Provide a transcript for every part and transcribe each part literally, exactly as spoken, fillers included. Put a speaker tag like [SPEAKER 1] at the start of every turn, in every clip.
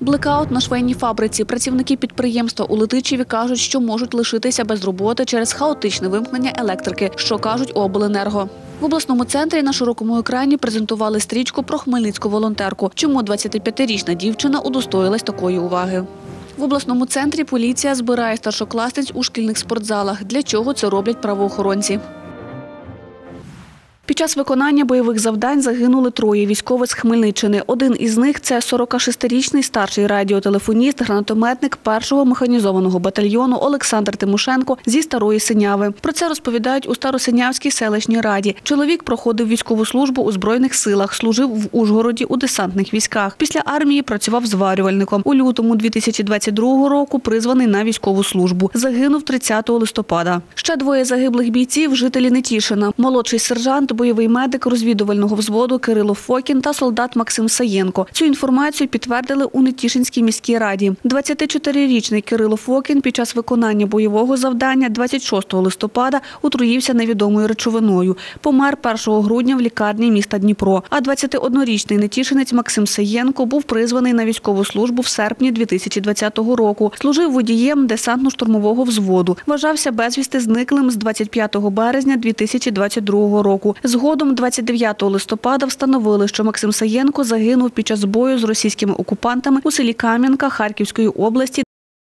[SPEAKER 1] Блекаут на швейній фабриці. Працівники підприємства у Летичеві кажуть, що можуть лишитися без роботи через хаотичне вимкнення електрики, що кажуть у обленерго. В обласному центрі на широкому екрані презентували стрічку про хмельницьку волонтерку. Чому двадцятип'ятирічна дівчина удостоїлась такої уваги? В обласному центрі поліція збирає старшокласниць у шкільних спортзалах. Для чого це роблять правоохоронці? Під час виконання бойових завдань загинули троє військових з Хмельниччини. Один із них – це сорокашестирічний старший радіотелефоніст, гранатометник першого механізованого батальйону Олександр Тимошенко зі Старої Синяви. Про це розповідають у Старосинявській селищній раді. Чоловік проходив військову службу у Збройних силах, служив в Ужгороді у десантних військах. Після армії працював зварювальником. У лютому дві тисячі двадцять другого року призваний на військову службу. Загинув тридцятого листопада. Ще двоє загиблих бійців – жителі Нетішина. Молодший сержант, бойовий медик розвідувального взводу Кирило Фокін та солдат Максим Саєнко. Цю інформацію підтвердили у Нетішинській міській раді. двадцятичотирирічний Кирило Фокін під час виконання бойового завдання двадцять шостого листопада отруївся невідомою речовиною. Помер першого грудня в лікарні міста Дніпро. А двадцятиоднорічний нетішинець Максим Саєнко був призваний на військову службу в серпні дві тисячі двадцятого року. Служив водієм десантно-штурмового взводу. Вважався безвісти зниклим з двадцять п'ятого березня дві тисячі двадцять другого року. Згодом двадцять дев'ятого листопада встановили, що Максим Саєнко загинув під час бою з російськими окупантами у селі Кам'янка Харківської області.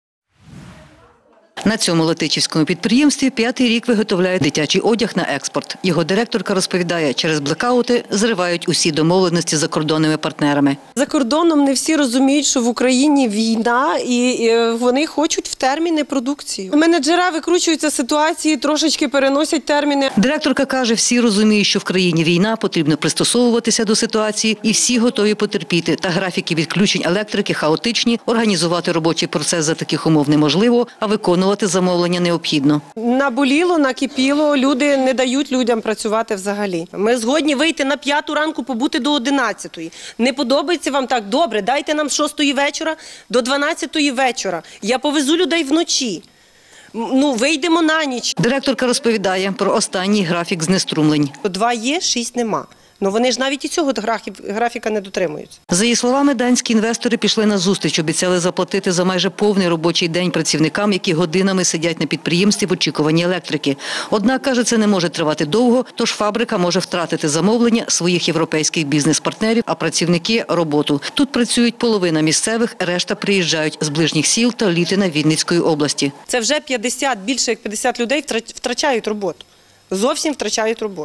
[SPEAKER 2] На цьому летичівському підприємстві п'ятий рік виготовляє дитячий одяг на експорт. Його директорка розповідає, через блекаути зривають усі домовленості з закордонними партнерами.
[SPEAKER 3] За кордоном не всі розуміють, що в Україні війна і вони хочуть в терміни продукцію. Менеджери викручуються ситуації, трошечки переносять терміни.
[SPEAKER 2] Директорка каже, всі розуміють, що в країні війна, потрібно пристосовуватися до ситуації і всі готові потерпіти. Та графіки відключень електрики хаотичні, організувати робочий процес за таких умов неможливо, а виконувати замовлення необхідно.
[SPEAKER 3] Наболіло, накипіло, люди не дають людям працювати взагалі. Ми згодні вийти на п'яту ранку, побути до одинадцятої. Не подобається вам так? Добре, дайте нам з шостої вечора до дванадцятої вечора. Я повезу людей вночі. Ну, вийдемо на ніч.
[SPEAKER 2] Директорка розповідає про останній графік знеструмлень.
[SPEAKER 3] Два є, шість нема. Ну вони ж навіть і цього графіка не дотримуються.
[SPEAKER 2] За її словами, данські інвестори пішли на зустріч, обіцяли заплатити за майже повний робочий день працівникам, які годинами сидять на підприємстві в очікуванні електрики. Однак, каже, це не може тривати довго, тож фабрика може втратити замовлення своїх європейських бізнес-партнерів, а працівники – роботу. Тут працюють половина місцевих, решта приїжджають з ближніх сіл та Літина Вінницької області.
[SPEAKER 3] Це вже п'ятдесят, більше як п'ятдесят людей втрачають роботу. Зовсім втрачають роботу.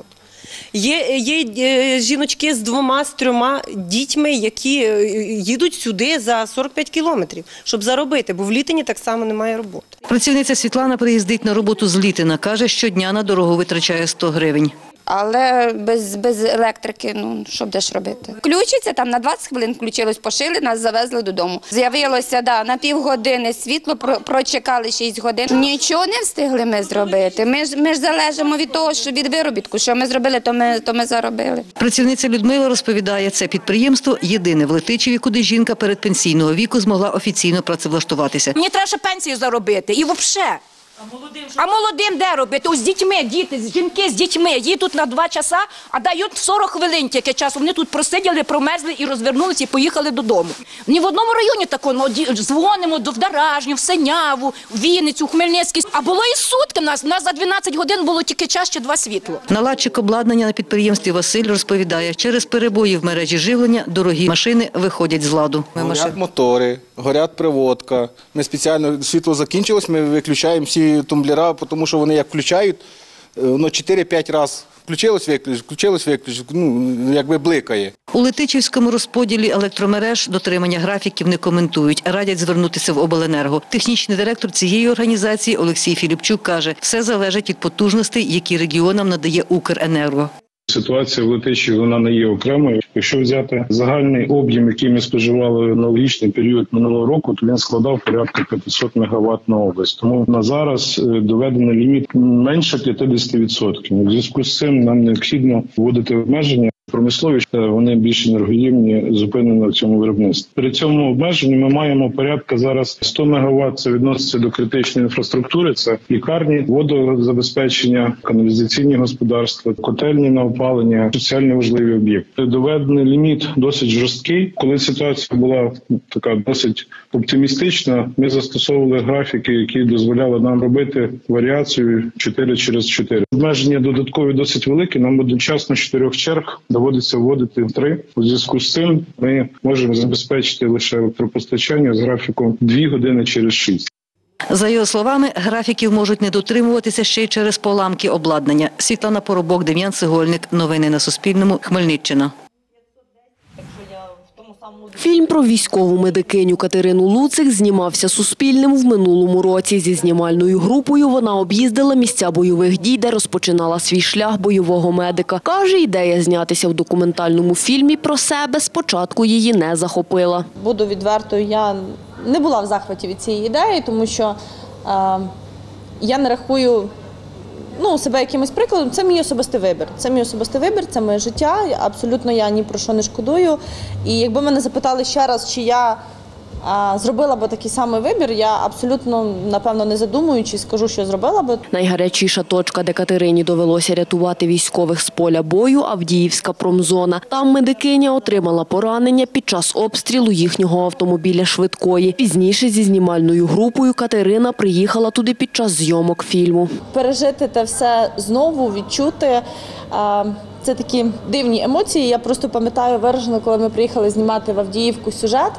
[SPEAKER 3] Є, є жіночки з двома, з трьома дітьми, які їдуть сюди за сорок п'ять кілометрів, щоб заробити, бо в Літині так само немає роботи.
[SPEAKER 2] Працівниця Світлана приїздить на роботу з Літина. Каже, щодня на дорогу витрачає сто гривень.
[SPEAKER 4] Але без, без електрики, ну, що будеш робити? Включиться, там на двадцять хвилин включилось, пошили, нас завезли додому. З'явилося, да, на півгодини світло, про, прочекали шість годин. Нічого не встигли ми зробити. Ми ж, ми ж залежимо від того, що від виробітку. Що ми зробили, то ми, то ми заробили.
[SPEAKER 2] Працівниця Людмила розповідає, це підприємство єдине в Летичеві, куди жінка передпенсійного віку змогла офіційно працевлаштуватися.
[SPEAKER 5] Мені треба ще пенсію заробити. І взагалі. А молодим, а молодим де робити? Ось з дітьми, діти, жінки з дітьми їдуть на два часа, а дають сорок хвилин тільки часу. Вони тут просиділи, промерзли і розвернулися і поїхали додому. Ні в одному районі такого, дзвонимо до Вдаражню, в Синяву, в Вінницю, в Хмельницький. А було і сутки в нас, у нас за дванадцять годин було тільки час, ще два світло.
[SPEAKER 2] Наладчик обладнання на підприємстві Василь розповідає, через перебої в мережі живлення дорогі машини виходять з ладу.
[SPEAKER 6] Горять мотори, горять приводка. Ми спеціально, світло закінчилось, ми виключаємо всі тумблера, тому що вони як включають, воно чотири-п'ять разів включилось, виключилось, включилось, виключилось, ну, якби бликає.
[SPEAKER 2] У Летичівському розподілі електромереж дотримання графіків не коментують, радять звернутися в обленерго. Технічний директор цієї організації Олексій Філіпчук каже, все залежить від потужностей, які регіонам надає Укренерго.
[SPEAKER 7] Ситуація в Летичеві, вона не є окремою. Якщо взяти загальний об'єм, який ми споживали аналогічний період минулого року, то він складав порядка п'ятсот мегаватт на область. Тому на зараз доведений ліміт менше п'ятдесят відсотків. У зв'язку з цим нам необхідно вводити обмеження. Промислові вони більш енергоїмні, зупинені в цьому виробництві. При цьому обмеженні ми маємо порядка зараз сто мегаватт, це відноситься до критичної інфраструктури, це лікарні, водозабезпечення, каналізаційні господарства, котельні на опалення, соціально важливі об'єкти. Доведений ліміт досить жорсткий. Коли ситуація була така досить оптимістична, ми застосовували графіки, які дозволяли нам робити варіацію чотири через чотири. Обмеження додаткові досить великі, нам одночасно з чотирьох черг доводиться вводити в три. У зв'язку з цим ми можемо забезпечити лише електропостачання з графіком дві години через шість.
[SPEAKER 2] За його словами, графіків можуть не дотримуватися ще й через поламки обладнання. Світлана Поробок, Дем'ян Цегольник. Новини на Суспільному. Хмельниччина.
[SPEAKER 8] Фільм про військову медикиню Катерину Луцик знімався Суспільним в минулому році. Зі знімальною групою вона об'їздила місця бойових дій, де розпочинала свій шлях бойового медика. Каже, ідея знятися в документальному фільмі про себе спочатку її не захопила.
[SPEAKER 9] Буду відвертою, я не була в захваті від цієї ідеї, тому що е, я не рахую ну, себе якимось прикладом. Це мій особистий вибір. Це мій особистий вибір, це моє життя. Абсолютно я ні про що не шкодую. І якби мене запитали ще раз, чи я а, зробила би такий самий вибір, я абсолютно, напевно, не задумуючись, скажу, що зробила би.
[SPEAKER 8] Найгарячіша точка, де Катерині довелося рятувати військових з поля бою – Авдіївська промзона. Там медикиня отримала поранення під час обстрілу їхнього автомобіля швидкої. Пізніше зі знімальною групою Катерина приїхала туди під час зйомок фільму.
[SPEAKER 9] Пережити те все знову, відчути а, – це такі дивні емоції. Я просто пам'ятаю виражено, коли ми приїхали знімати в Авдіївку сюжет,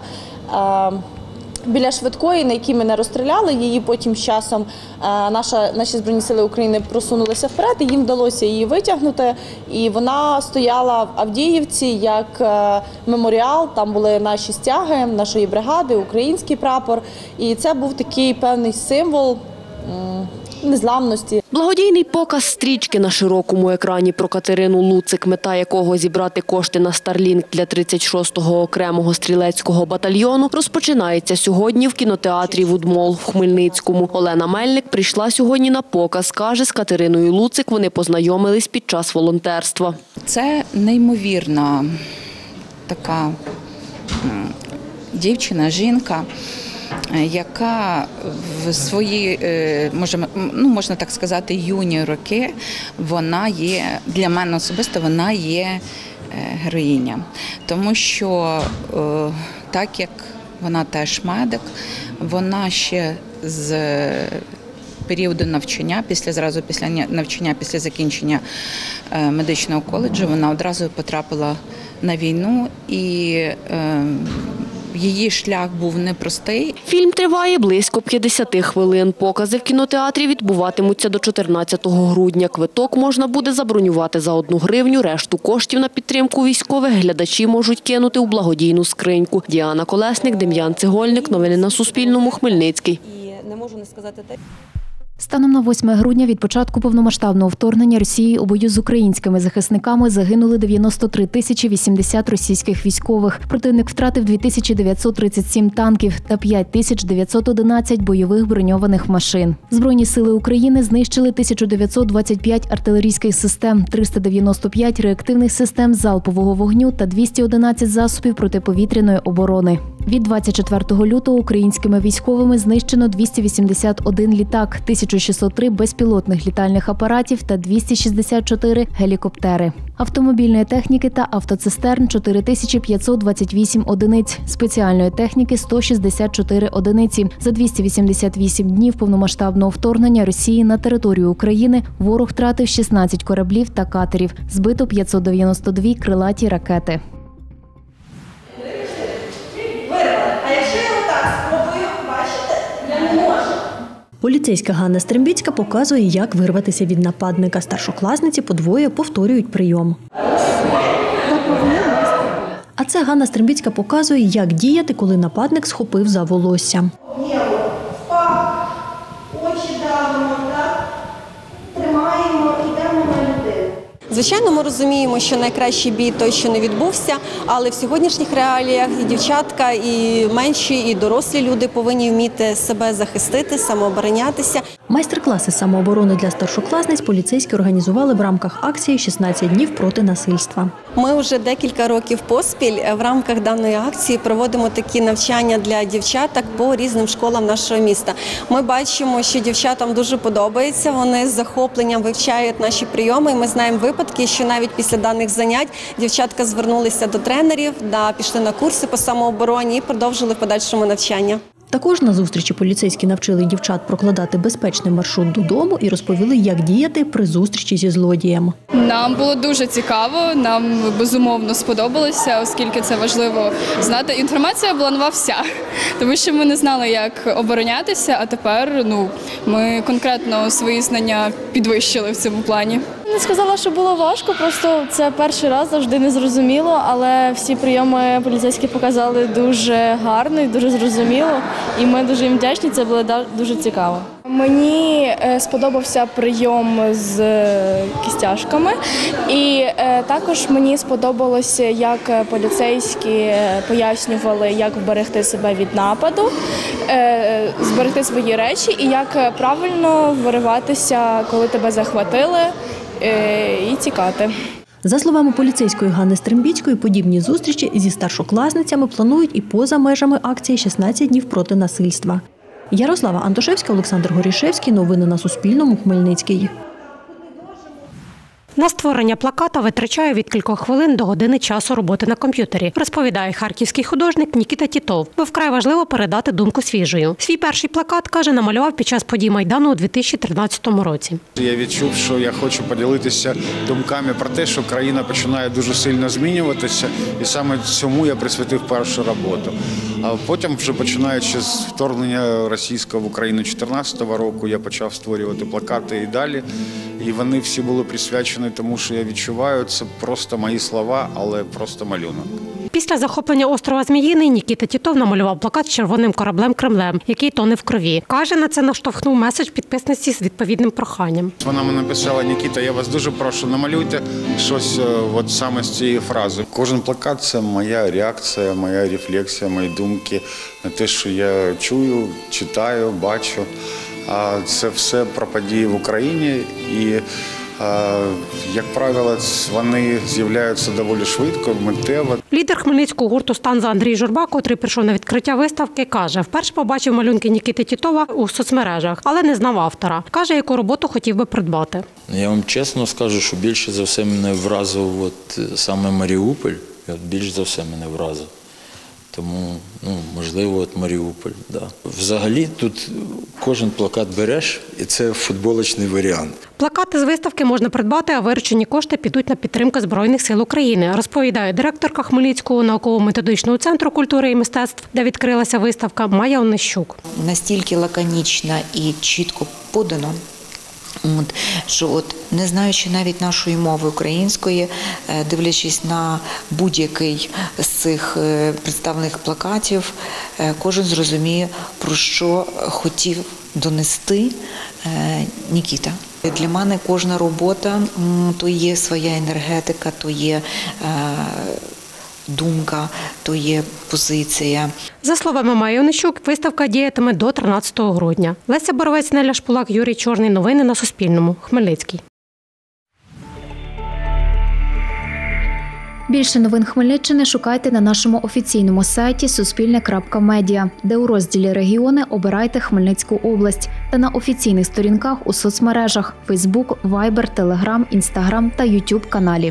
[SPEAKER 9] біля швидкої, на якій мене розстріляли, її потім з часом наша, наші Збройні сили України просунулися вперед, і їм вдалося її витягнути. І вона стояла в Авдіївці як меморіал, там були наші стяги, нашої бригади, український прапор. І це був такий певний символ незламності.
[SPEAKER 8] Благодійний показ стрічки на широкому екрані про Катерину Луцик, мета якого зібрати кошти на Старлінк для тридцять шостого окремого стрілецького батальйону, розпочинається сьогодні в кінотеатрі «Вудмол» в Хмельницькому. Олена Мельник прийшла сьогодні на показ. Каже, з Катериною Луцик вони познайомились під час волонтерства.
[SPEAKER 10] Це неймовірна така дівчина, жінка, яка в свої, можна, ну, можна так сказати, юні роки, вона є, для мене особисто, вона є героїня. Тому що, так як вона теж медик, вона ще з періоду навчання, після зразу після навчання, після закінчення медичного коледжу, вона одразу потрапила на війну і її шлях був непростий.
[SPEAKER 8] Фільм триває близько п'ятдесят хвилин. Покази в кінотеатрі відбуватимуться до чотирнадцятого грудня. Квиток можна буде забронювати за одну гривню. Решту коштів на підтримку військових глядачі можуть кинути у благодійну скриньку. Діана Колесник, Дем'ян Цегольник. Новини на Суспільному. Хмельницький.
[SPEAKER 9] І не можу не сказати те.
[SPEAKER 11] Станом на восьме грудня від початку повномасштабного вторгнення Росії у бою з українськими захисниками загинули дев'яносто три тисячі вісімдесят російських військових. Противник втратив дві тисячі дев'ятсот тридцять сім танків та п'ять тисяч дев'ятсот одинадцять бойових броньованих машин. Збройні сили України знищили тисячу дев'ятсот двадцять п'ять артилерійських систем, триста дев'яносто п'ять реактивних систем залпового вогню та двісті одинадцять засобів протиповітряної оборони. Від двадцять четвертого лютого українськими військовими знищено двісті вісімдесят один літак, тисяча шістсот три безпілотних літальних апаратів та двісті шістдесят чотири гелікоптери. Автомобільної техніки та автоцистерн – чотири тисячі п'ятсот двадцять вісім одиниць, спеціальної техніки – сто шістдесят чотири одиниці. За двісті вісімдесят вісім днів повномасштабного вторгнення Росії на територію України ворог втратив шістнадцять кораблів та катерів, збито п'ятсот дев'яносто дві крилаті ракети.
[SPEAKER 12] Поліцейська Ганна Стрембіцька показує, як вирватися від нападника. Старшокласниці подвоє повторюють прийом. А це Ганна Стрембіцька показує, як діяти, коли нападник схопив за волосся.
[SPEAKER 13] Звичайно, ми розуміємо, що найкращий бій той, що не відбувся, але в сьогоднішніх реаліях і дівчатка, і менші, і дорослі люди повинні вміти себе захистити, самооборонятися.
[SPEAKER 12] Майстер-класи самооборони для старшокласниць поліцейські організували в рамках акції «шістнадцять днів проти насильства».
[SPEAKER 13] Ми вже декілька років поспіль в рамках даної акції проводимо такі навчання для дівчаток по різним школам нашого міста. Ми бачимо, що дівчатам дуже подобається, вони з захопленням вивчають наші прийоми. І ми знаємо випадки, що навіть після даних занять дівчатка звернулися до тренерів, да, пішли на курси по самообороні і продовжили в подальшому навчання.
[SPEAKER 12] Також на зустрічі поліцейські навчили дівчат прокладати безпечний маршрут додому і розповіли, як діяти при зустрічі зі злодієм.
[SPEAKER 14] Нам було дуже цікаво, нам безумовно сподобалося, оскільки це важливо знати. Інформація була нова вся, тому що ми не знали, як оборонятися, а тепер ну, ми конкретно свої знання підвищили в цьому плані.
[SPEAKER 9] Не сказала, що було важко, просто це перший раз, завжди не зрозуміло, але всі прийоми поліцейські показали дуже гарно і дуже зрозуміло, і ми дуже їм вдячні, це було дуже цікаво. Мені сподобався прийом з кістяшками, і також мені сподобалося, як поліцейські пояснювали, як вберегти себе від нападу, зберегти свої речі і як правильно вириватися, коли тебе захватили, і тікати.
[SPEAKER 12] За словами поліцейської Ганни Стрембіцької, подібні зустрічі зі старшокласницями планують і поза межами акції «шістнадцять днів проти насильства». Ярослава Антошевська, Олександр Горішевський. Новини на Суспільному. Хмельницький.
[SPEAKER 15] На створення плаката витрачає від кількох хвилин до години часу роботи на комп'ютері, розповідає харківський художник Нікіта Тітов. Бо вкрай важливо передати думку свіжою. Свій перший плакат, каже, намалював під час подій Майдану у дві тисячі тринадцятому році.
[SPEAKER 16] Я відчув, що я хочу поділитися думками про те, що країна починає дуже сильно змінюватися, і саме цьому я присвятив першу роботу. А потім, вже починаючи з вторгнення російського в Україну дві тисячі чотирнадцятого року, я почав створювати плакати і далі. І вони всі були присвячені тому, що я відчуваю, це просто мої слова, але просто малюнок.
[SPEAKER 15] Після захоплення острова Зміїний Нікіта Тітов намалював плакат з червоним кораблем Кремлем, який тоне в крові. Каже, на це наштовхнув меседж підписниці з відповідним проханням.
[SPEAKER 16] Вона мені написала: Нікіта, я вас дуже прошу, намалюйте щось от саме з цієї фрази. Кожен плакат – це моя реакція, моя рефлексія, мої думки на те, що я чую, читаю, бачу. А це все про події в Україні і, як правило, вони з'являються доволі швидко, миттєво.
[SPEAKER 15] Лідер хмельницького гурту «Станза» Андрій Журба, котрий прийшов на відкриття виставки, каже, вперше побачив малюнки Нікіти Тітова у соцмережах, але не знав автора. Каже, яку роботу хотів би придбати.
[SPEAKER 17] Я вам чесно скажу, що більше за все мене вразив от саме Маріуполь, більш за все мене вразив. Тому, ну, можливо, от Маріуполь, да. Взагалі, тут кожен плакат береш, і це футболочний варіант.
[SPEAKER 15] Плакати з виставки можна придбати, а виручені кошти підуть на підтримку Збройних сил України, розповідає директорка Хмельницького науково-методичного центру культури і мистецтв, де відкрилася виставка, Майя Онищук.
[SPEAKER 18] Настільки лаконічно і чітко подано, От, що от, не знаючи навіть нашої мови української, дивлячись на будь-який з цих представлених плакатів, кожен зрозуміє, про що хотів донести Нікіта. Для мене кожна робота – то є своя енергетика, то є думка, то є позиція.
[SPEAKER 15] За словами Майї Онищук, виставка діятиме до тринадцятого грудня. Леся Боровець, Неля Шпулак, Юрій Чорний. Новини на Суспільному. Хмельницький.
[SPEAKER 11] Більше новин Хмельниччини шукайте на нашому офіційному сайті суспільне крапка медіа, де у розділі «Регіони» обирайте Хмельницьку область та на офіційних сторінках у соцмережах – Фейсбук, Вайбер, Телеграм, Інстаграм та Ютуб каналі.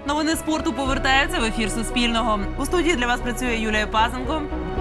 [SPEAKER 19] Новини спорту повертаються в ефір Суспільного. У студії для вас працює Юлія Пазенко.